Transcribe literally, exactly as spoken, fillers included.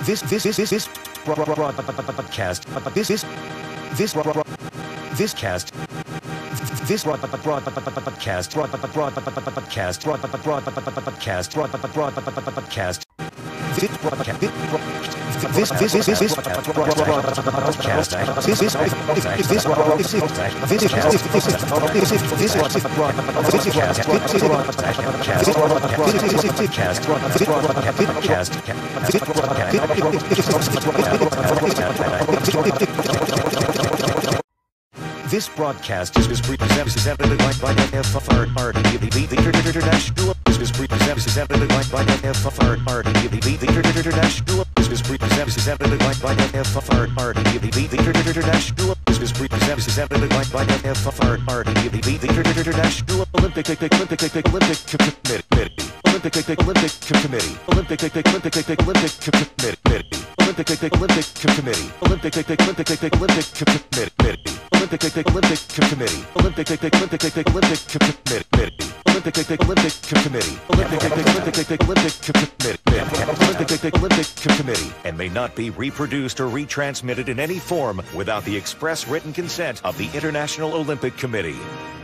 This this this this this broadcast. This is this this cast. This broadcast broadcast broadcast broadcast broadcast. This broadcast. This this this this this broadcast. This is this this This broadcast is presented by by F R R D V the International is presented by by F R R D V the International is presented by by F R R D V the International is presented by by F R R D V the International Olympic Olympic Olympic Committee Olympic Olympic Committee Olympic Olympic Olympic Committee Olympic Olympic Committee Olympic Olympic Olympic Committee Olympic Olympic Committee Olympic Olympic Olympic Committee Olympic Olympic Committee Olympic Olympic Olympic Committee Olympic Olympic Committee and may not be reproduced or retransmitted in any form without the express written consent of the International Olympic Committee.